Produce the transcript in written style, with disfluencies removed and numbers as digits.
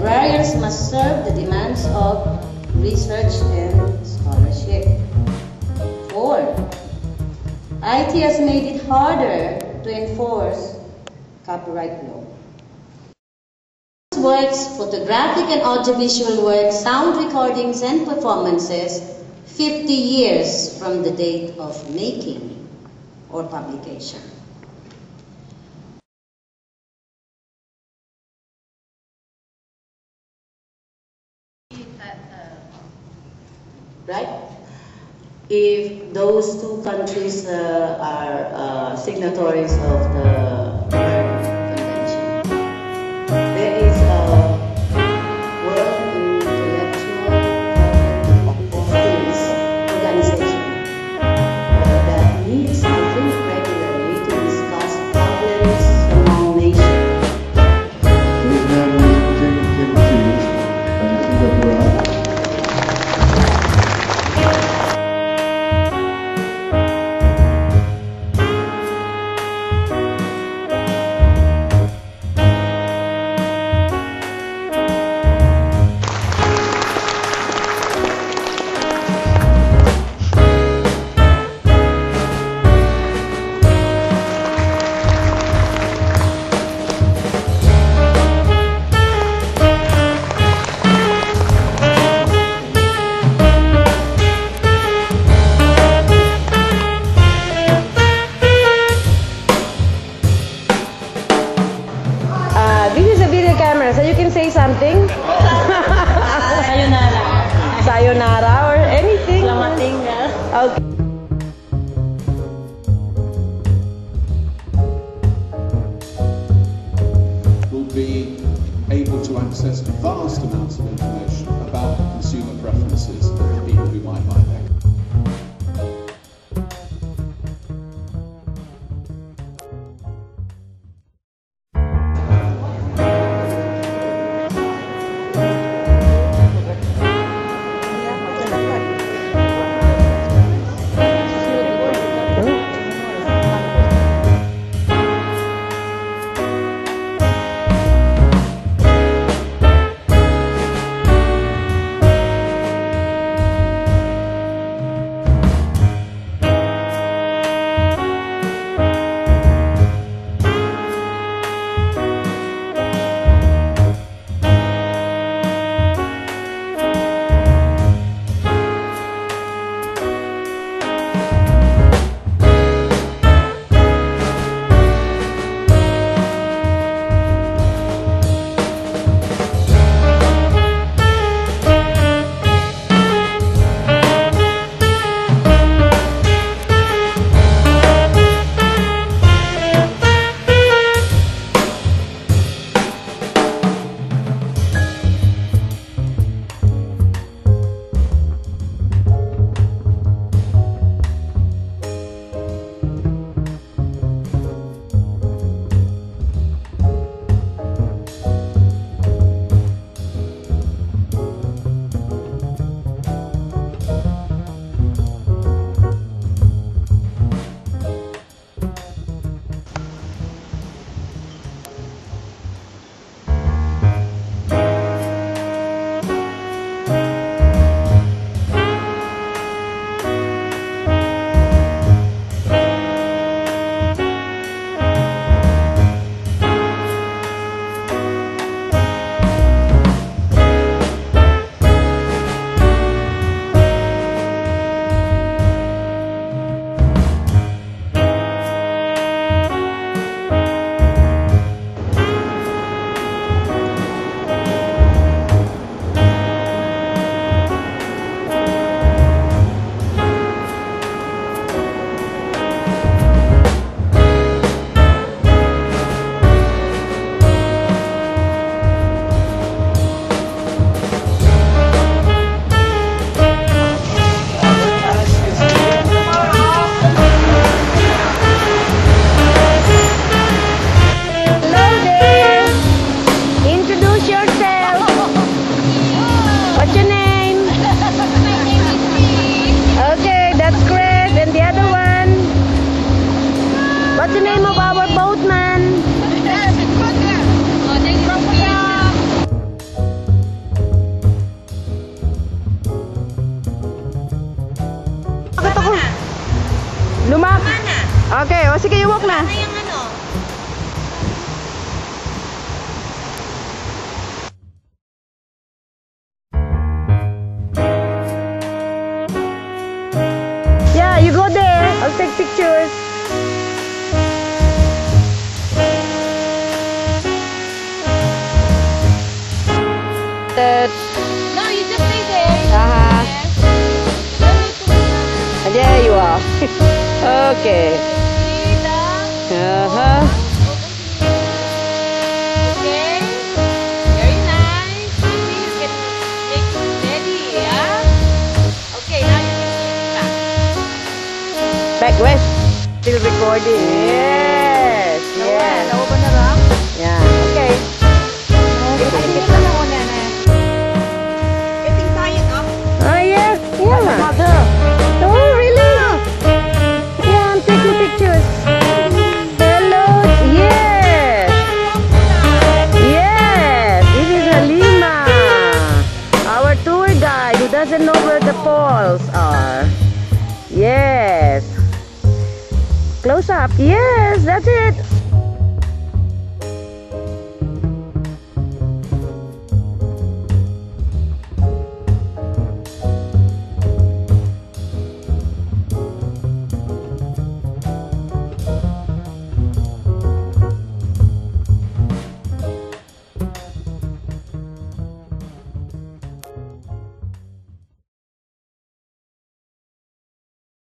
librarians must serve the demands of research and scholarship. 4. IT has made it harder to enforce copyright law. Works, photographic and audiovisual works, sound recordings and performances 50 years from the date of making or publication. Right? If those two countries are signatories of the Convention, there is a World Intellectual Property Organization that meets, I think, regularly to discuss problems among nations. His name is James Hughes, Singapore. This is a video camera, so you can say something. Sayonara. Sayonara or anything. Selamat tinggal. Okay. Will be able to access vast amounts of information about consumer preferences of the people who might buy their sige, you walk na. Ano yung ano? Yeah, you go there. I'll take pictures. No, you just stay there. Uh-huh. Yes. You don't need to move. And there you are. Okay. See the Uh-huh. okay. Very nice. Maybe you can make it steady, yeah? Okay, now you can sit back. Backrest. Still recording. Yes. Yes. Nauban na lang? Yeah. Okay. Ay, hindi ka lang una na. Getting tired up. Oh, yes. Yeah. Oh, really? Yeah, I'm taking pictures. Hello. Yes. Yes. This is Halima. Our tour guide who doesn't know where the falls are. Yes. Close up. Yes, that's it.